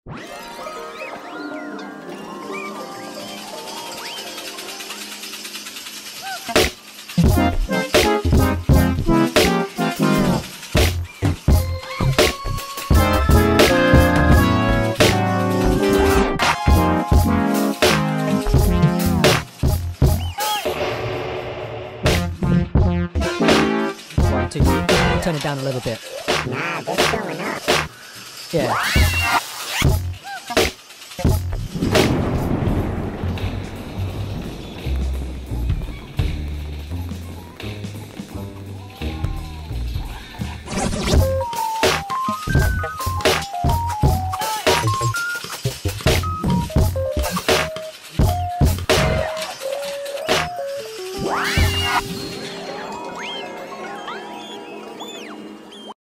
Turn it down a little bit. Nah, just going up. Yeah.